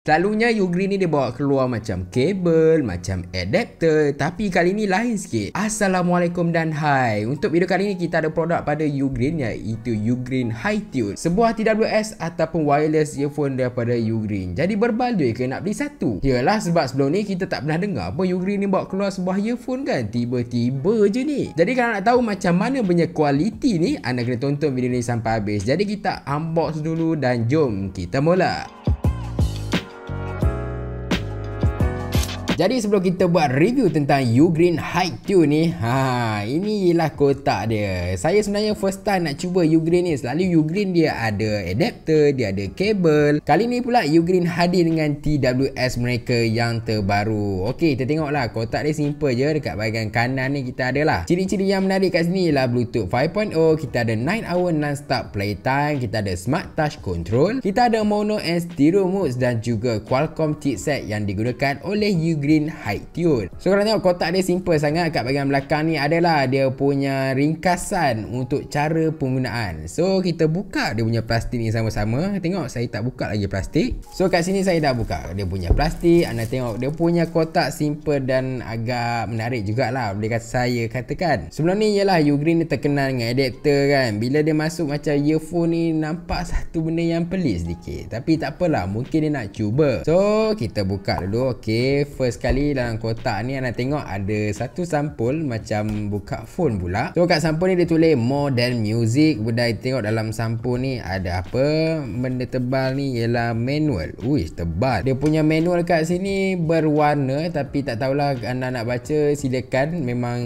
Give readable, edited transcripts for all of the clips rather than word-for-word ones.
Selalunya Ugreen ni dia bawa keluar macam kabel, macam adapter, tapi kali ni lain sikit. Assalamualaikum dan hai. Untuk video kali ni kita ada produk pada Ugreen, iaitu Ugreen Hi-Tune, sebuah TWS ataupun wireless earphone daripada Ugreen. Jadi berbaldui ke nak beli satu? Yalah, sebab sebelum ni kita tak pernah dengar pun Ugreen ni bawa keluar sebuah earphone kan. Tiba-tiba je ni. Jadi kalau nak tahu macam mana punya kualiti ni, anda kena tonton video ni sampai habis. Jadi kita unbox dulu dan jom kita mula. Jadi sebelum kita buat review tentang Ugreen Hi-Tune ni, ini ialah kotak dia. Saya sebenarnya first time nak cuba Ugreen ni. Selalu Ugreen dia ada adapter, dia ada kabel. Kali ni pula Ugreen hadir dengan TWS mereka yang terbaru. Okey, kita tengoklah. Kotak dia simple je. Dekat bahagian kanan ni kita ada lah ciri-ciri yang menarik kat sini ialah Bluetooth 5.0. Kita ada 9 hour non-stop playtime. Kita ada smart touch control. Kita ada mono and stereo modes dan juga Qualcomm chipset yang digunakan oleh Ugreen Hi-Tune. So kalau tengok kotak dia simple sangat. Kat bahagian belakang ni adalah dia punya ringkasan untuk cara penggunaan. So kita buka dia punya plastik ni sama-sama. Tengok saya tak buka lagi plastik. So kat sini saya dah buka dia punya plastik. Anda tengok dia punya kotak simple dan agak menarik jugalah, boleh kata saya katakan. Sebelum ni ialah Ugreen ni terkenal dengan adapter kan. Bila dia masuk macam earphone ni nampak satu benda yang pelik sedikit. Tapi tak apalah, mungkin dia nak cuba. So kita buka dulu. Okay, first sekali dalam kotak ni anda tengok ada satu sampul macam buka phone pula. So kat sampul ni dia tulis more than music. Budaya tengok dalam sampul ni ada apa? Benda tebal ni ialah manual. Uish, tebal. Dia punya manual kat sini berwarna, tapi tak tahulah anda nak baca, silakan. Memang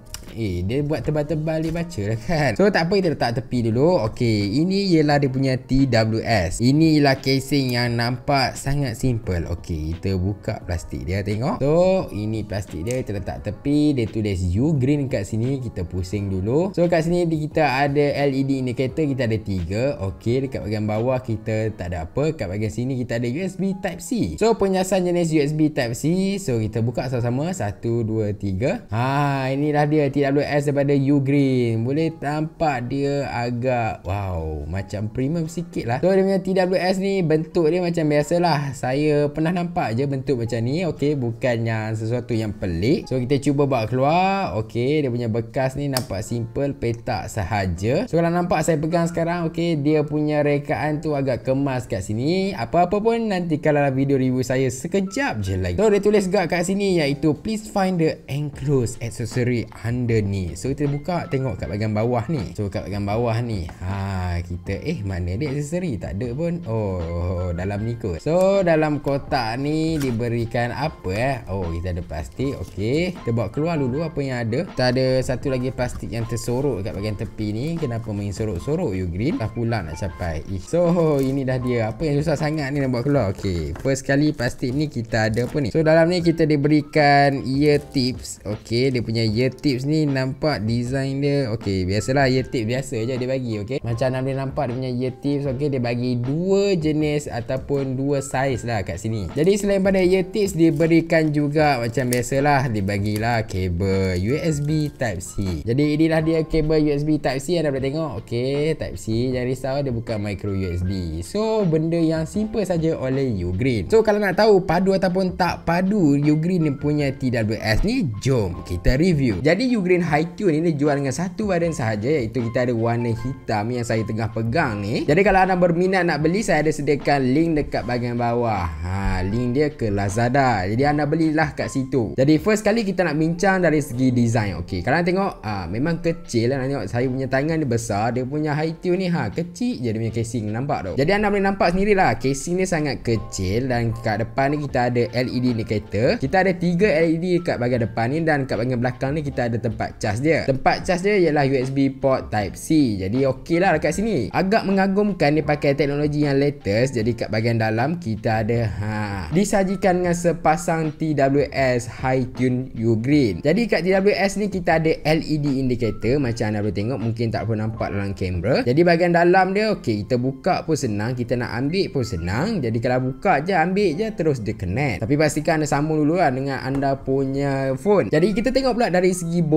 dia buat tebal-tebal dia baca lah kan. So tak apa, kita letak tepi dulu. Okey, ini ialah dia punya TWS. Ini ialah casing yang nampak sangat simple. Okey, kita buka plastik dia, tengok. So ini plastik dia, kita letak tepi. Dia tulis Ugreen kat sini. Kita pusing dulu. So kat sini kita ada LED indicator, kita ada 3. Okey, dekat bahagian bawah kita tak ada apa. Kat bahagian sini kita ada USB Type-C. So penyiasan jenis USB Type-C. So kita buka sama-sama. 1, 2, 3. Inilah dia TWS daripada Ugreen. Boleh nampak dia agak macam premium sikit lah. So dia punya TWS ni bentuk dia macam biasalah. Saya pernah nampak je bentuk macam ni. Okey, bukannya sesuatu yang pelik. So kita cuba bawa keluar. Okey, dia punya bekas ni nampak simple, petak sahaja. So kalau nampak saya pegang sekarang, okey, dia punya rekaan tu agak kemas kat sini. Apa-apa pun nanti kalau video review saya sekejap je lagi. So dia tulis juga kat sini iaitu please find the enclosed accessory under ni. So kita buka, tengok kat bahagian bawah ni. So kat bahagian bawah ni kita mana dia aksesori? Tak ada pun. Dalam ni kot. So dalam kotak ni diberikan apa kita ada plastik. Okey, kita bawa keluar dulu apa yang ada. Kita ada satu lagi plastik yang tersorok kat bahagian tepi ni. Kenapa main sorok-sorok Ugreen? Dah pula nak capai. So ini dah dia. Apa yang susah sangat ni nak bawa keluar? Okey, first kali plastik ni kita ada apa ni? So dalam ni kita diberikan ear tips. Okey, dia punya ear tips ni nampak design dia. Okey, biasalah ear tips biasa je dia bagi. Okey, macam anda boleh nampak dia punya ear tips. Okey, dia bagi dua jenis ataupun dua saiz lah kat sini. Jadi selain pada ear tips, diberikan juga macam biasalah, dibagilah kabel USB Type-C. Jadi inilah dia kabel USB Type-C, anda boleh tengok. Okey, Type-C, jangan risau, dia bukan micro USB. So benda yang simple saja oleh Ugreen. So kalau nak tahu padu ataupun tak padu Ugreen ni punya TWS ni, jom kita review. Jadi Ugreen Hi-Tune ni dijual dengan satu varian sahaja, iaitu kita ada warna hitam yang saya tengah pegang ni. Jadi kalau anda berminat nak beli, saya ada sediakan link dekat bahagian bawah. Link dia ke Lazada. Jadi anda belilah kat situ. Jadi first kali kita nak bincang dari segi design. Okey, kalau anda tengok memang kecil lah. Tengok saya punya tangan dia besar, dia punya Hi-Tune ni kecil je dia punya casing, nampak tu. Jadi anda boleh nampak sendirilah, casing ni sangat kecil dan kat depan ni kita ada LED indicator. Kita ada 3 LED kat bahagian depan ni dan kat bahagian belakang ni kita ada tempat cas dia. Tempat cas dia ialah USB port Type-C. Jadi okey lah dekat sini. Agak mengagumkan dia pakai teknologi yang latest. Jadi kat bahagian dalam kita ada disajikan dengan sepasang TWS Hi-Tune Ugreen. Jadi kat TWS ni kita ada LED indicator macam anda boleh tengok, mungkin tak pun nampak dalam kamera. Jadi bahagian dalam dia okey, kita buka pun senang, kita nak ambil pun senang. Jadi kalau buka je, ambil je, terus dia connect. Tapi pastikan anda sambung dulu lah dengan anda punya phone. Jadi kita tengok pula dari segi body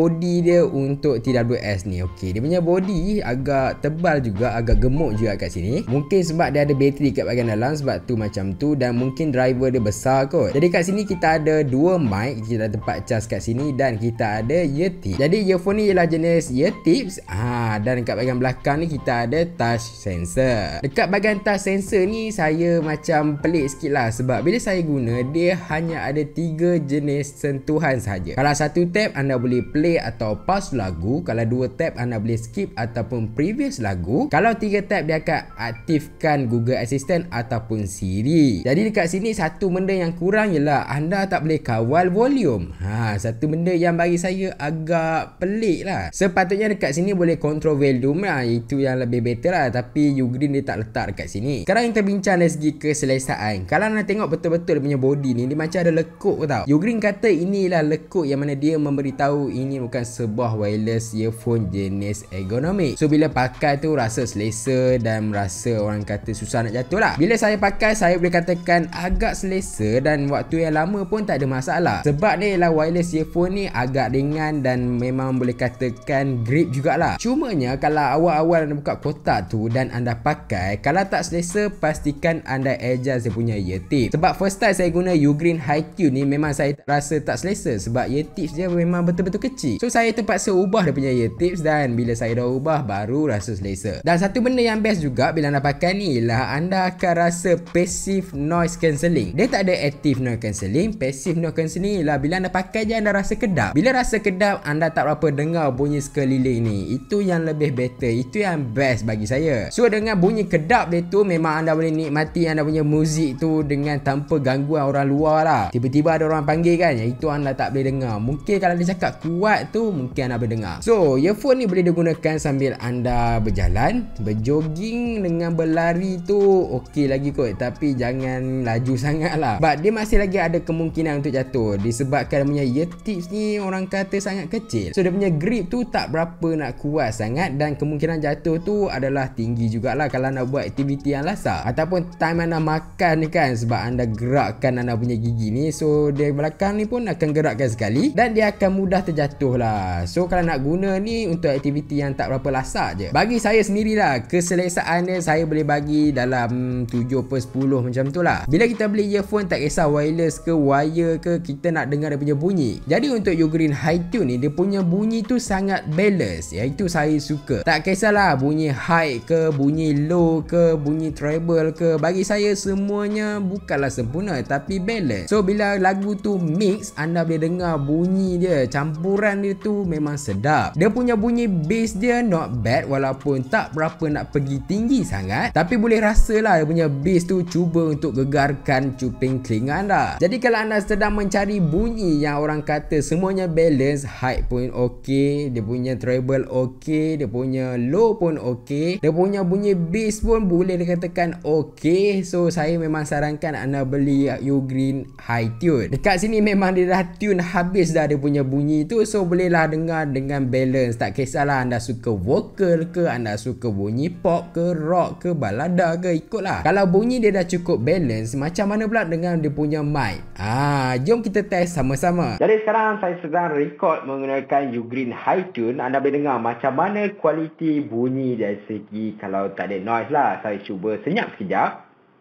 body dia untuk TWS ni. Okey, dia punya body agak tebal juga, agak gemuk juga kat sini. Mungkin sebab dia ada bateri kat bahagian dalam, sebab tu macam tu, dan mungkin driver dia besar kot. Jadi kat sini kita ada dua mic, kita ada tempat cas kat sini, dan kita ada ear tip. Jadi earphone ni ialah jenis ear tips. Dan dekat bahagian belakang ni kita ada touch sensor. Dekat bahagian touch sensor ni saya macam pelik sikit lah, sebab bila saya guna dia hanya ada 3 jenis sentuhan saja. Kalau satu tap anda boleh play atau pause lagu, kalau 2 tap anda boleh skip ataupun previous lagu, kalau 3 tap dia akan aktifkan Google Assistant ataupun Siri. Jadi dekat sini satu benda yang kurang ialah anda tak boleh kawal volume. Satu benda yang bagi saya agak pelik lah. Sepatutnya dekat sini boleh control volume lah, itu yang lebih better lah, tapi Ugreen dia tak letak dekat sini. Sekarang kita bincang dari segi keselesaan. Kalau anda tengok betul-betul dia punya body ni, dia macam ada lekuk tau. Ugreen kata inilah lekuk yang mana dia memberitahu ini bukan sebuah wireless earphone jenis ergonomik. So bila pakai tu rasa selesa dan rasa orang kata susah nak jatuh lah. Bila saya pakai, saya boleh katakan agak selesa dan waktu yang lama pun tak ada masalah. Sebab dia ialah wireless earphone ni agak ringan dan memang boleh katakan grip jugalah. Cumanya kalau awal-awal anda buka kotak tu dan anda pakai, kalau tak selesa, pastikan anda adjust dia punya ear tip. Sebab first time saya guna Ugreen HiTune ni memang saya rasa tak selesa sebab ear tips dia memang betul-betul kecil. So saya terpaksa ubah dia punya ear tips, dan bila saya dah ubah baru rasa selesa. Dan satu benda yang best juga bila anda pakai ni ialah anda akan rasa passive noise cancelling. Dia tak ada active noise cancelling. Passive noise cancelling ialah bila anda pakai je anda rasa kedap. Bila rasa kedap anda tak berapa dengar bunyi sekeliling ni. Itu yang lebih better, itu yang best bagi saya. So dengan bunyi kedap dia tu memang anda boleh nikmati anda punya muzik tu dengan tanpa gangguan orang luar lah. Tiba-tiba ada orang panggil kan, yang itu anda tak boleh dengar. Mungkin kalau dia cakap kuat tu mungkin anda boleh dengar. So earphone ni boleh digunakan sambil anda berjalan, berjogging dengan berlari tu okey lagi kot, tapi jangan laju sangat lah, sebab dia masih lagi ada kemungkinan untuk jatuh disebabkan dia punya ear tips ni orang kata sangat kecil. So dia punya grip tu tak berapa nak kuat sangat, dan kemungkinan jatuh tu adalah tinggi jugalah kalau nak buat aktiviti yang lasak ataupun time anda makan ni kan, sebab anda gerakkan anda punya gigi ni, so dia belakang ni pun akan gerakkan sekali dan dia akan mudah terjatuh lah. So kalau nak guna ni untuk aktiviti yang tak berapa lasak je, bagi saya sendirilah keselesaan dia saya boleh bagi dalam 7/10 macam tu lah. Bila kita beli earphone tak kisah wireless ke wire ke, kita nak dengar dia punya bunyi. Jadi untuk Ugreen HiTune ni dia punya bunyi tu sangat balance, iaitu saya suka. Tak kisahlah bunyi high ke, bunyi low ke, bunyi treble ke, bagi saya semuanya bukanlah sempurna tapi balance. So bila lagu tu mix, anda boleh dengar bunyi dia, campuran dia tu memang sedap. Dia punya bunyi bass dia not bad, walaupun tak berapa nak pergi tinggi sangat, tapi boleh rasalah dia punya bass tu cuba untuk gegarkan cuping telinga anda. Jadi kalau anda sedang mencari bunyi yang orang kata semuanya balance, high pun okey, dia punya treble okey, dia punya low pun okey, dia punya bunyi bass pun boleh dikatakan okey, so saya memang sarankan anda beli Ugreen HiTune. Dekat sini memang dia dah tune habis dah dia punya bunyi tu, so bolehlah dengar dengan balance. Tak kisahlah anda suka vokal ke, anda suka bunyi pop ke, rock ke, balada ke, ikutlah. Kalau bunyi dia dah cukup balance, macam mana pula dengan dia punya mic? Jom kita test sama-sama. Jadi sekarang saya sedang record menggunakan Ugreen HiTune. Anda boleh dengar macam mana kualiti bunyi dari segi kalau tak ada noise lah. Saya cuba senyap sekejap.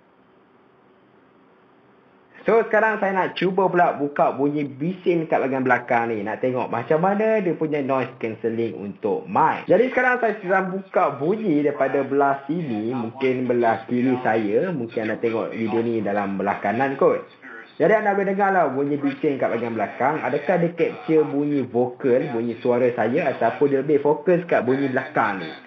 So sekarang saya nak cuba pula buka bunyi bising kat bahagian belakang ni. Nak tengok macam mana dia punya noise cancelling untuk mic. Jadi sekarang saya sedang buka bunyi daripada belah sini. Mungkin belah kiri saya. Mungkin anda tengok video ni dalam belah kanan kot. Jadi anda boleh dengar lah bunyi bising kat bahagian belakang. Adakah dia capture bunyi vokal, bunyi suara saya, ataupun dia lebih fokus kat bunyi belakang ni.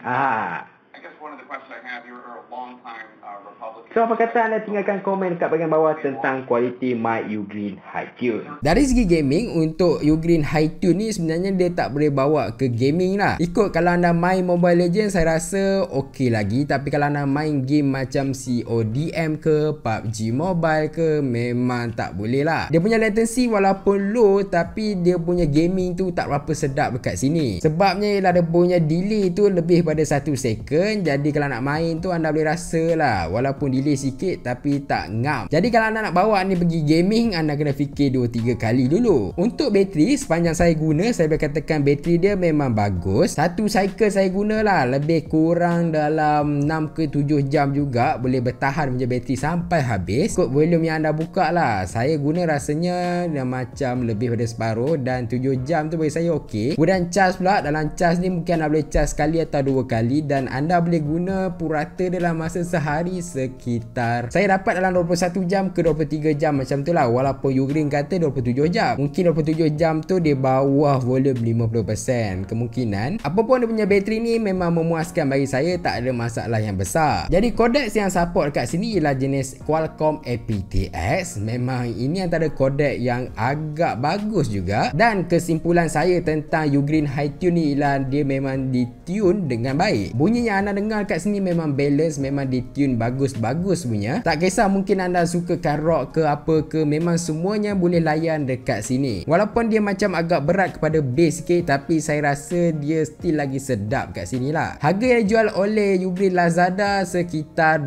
So apa kata anda tinggalkan komen kat bahagian bawah tentang kualiti mic Ugreen HiTune. Dari segi gaming, untuk Ugreen HiTune ni sebenarnya dia tak boleh bawa ke gaming lah. Ikut kalau anda main Mobile Legends saya rasa okey lagi, tapi kalau anda main game macam CODM ke, PUBG Mobile ke, memang tak boleh lah. Dia punya latency walaupun low, tapi dia punya gaming tu tak berapa sedap dekat sini. Sebabnya ialah dia punya delay tu lebih pada 1 second. Jadi kalau nak main tu anda boleh rasa lah, walaupun dia pilih sikit tapi tak ngam. Jadi kalau anda nak bawa ni pergi gaming, anda kena fikir 2-3 kali dulu. Untuk bateri, sepanjang saya guna, saya boleh katakan bateri dia memang bagus. Satu cycle saya guna lah, lebih kurang dalam 6 ke 7 jam juga boleh bertahan punya bateri sampai habis. Ikut volume yang anda buka lah. Saya guna rasanya macam lebih pada separuh, dan 7 jam tu bagi saya okey. Kemudian charge pula, dalam charge ni mungkin anda boleh charge sekali atau 2 kali, dan anda boleh guna purata dalam masa sehari sekitar, saya dapat dalam 21 jam ke 23 jam macam tu lah. Walaupun Ugreen kata 27 jam, mungkin 27 jam tu di bawah volume 50%. Kemungkinan apapun dia punya bateri ni memang memuaskan bagi saya, tak ada masalah yang besar. Jadi codec yang support kat sini ialah jenis Qualcomm aptX. Memang ini antara codec yang agak bagus juga, dan kesimpulan saya tentang Ugreen Hi-Tune ni ialah dia memang ditune dengan baik. Bunyi yang anda dengar kat sini memang balance, memang ditune bagus-bagus punya. Tak kisah mungkin anda suka rock ke apa ke, memang semuanya boleh layan dekat sini. Walaupun dia macam agak berat kepada bass sikit, tapi saya rasa dia still lagi sedap kat sini lah. Harga yang dijual oleh Ugreen Lazada sekitar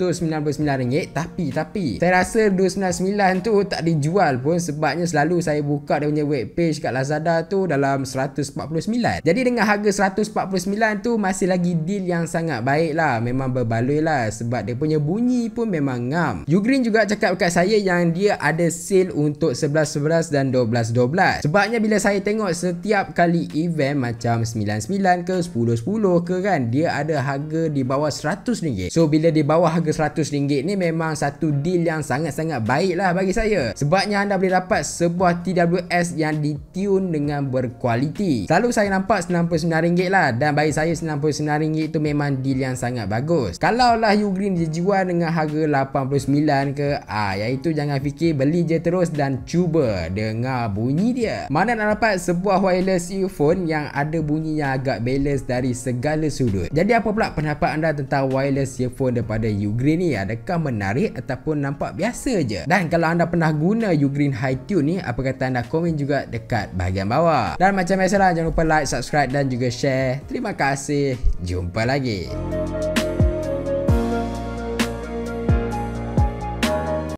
RM299, tapi saya rasa 299 tu tak dijual pun, sebabnya selalu saya buka dia punya webpage kat Lazada tu dalam 149. Jadi dengan harga 149 tu masih lagi deal yang sangat baik lah. Memang berbaloi lah, sebab dia punya bunyi pun memang ngam. Ugreen juga cakap kat saya yang dia ada sale untuk 11-11 dan 12-12. Sebabnya bila saya tengok setiap kali event macam 99 ke 10-10 ke kan, dia ada harga di bawah RM100. So bila di bawah harga RM100 ni memang satu deal yang sangat-sangat baik lah bagi saya. Sebabnya anda boleh dapat sebuah TWS yang ditune dengan berkualiti. Selalu saya nampak RM99 lah, dan bagi saya RM99 itu memang deal yang sangat bagus. Kalau lah Ugreen dijual dengan harga 89 ke, iaitu jangan fikir, beli je terus dan cuba dengar bunyi dia. Mana nak dapat sebuah wireless earphone yang ada bunyi yang agak balance dari segala sudut. Jadi apa pula pendapat anda tentang wireless earphone daripada Ugreen ni? Adakah menarik ataupun nampak biasa je? Dan kalau anda pernah guna Ugreen Hi-Tune ni, apa kata anda, komen juga dekat bahagian bawah. Dan macam biasalah, jangan lupa like, subscribe dan juga share. Terima kasih. Jumpa lagi.